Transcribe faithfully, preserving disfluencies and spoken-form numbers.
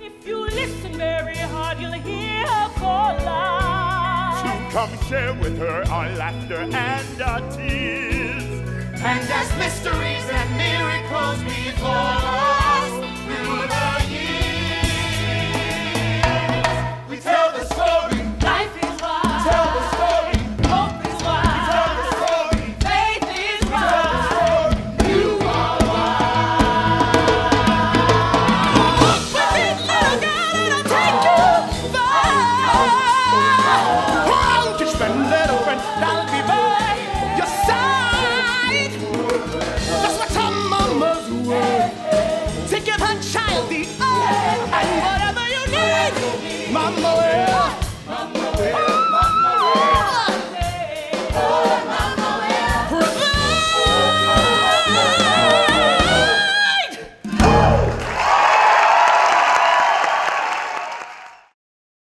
If you listen very hard, you'll hear her call out. To come share with her our laughter and our tears. And as mysteries and miracles befall us through the years, we tell the story. Life is wild. Tell the story. Hope is wild. Tell the story. Faith is Tell wild. the story. You are wild. But this little girl, it'll take you far. Won't you spend, little friend? I'll be by your side. That's what some mamas were. To give her child the earth and whatever you need, mama.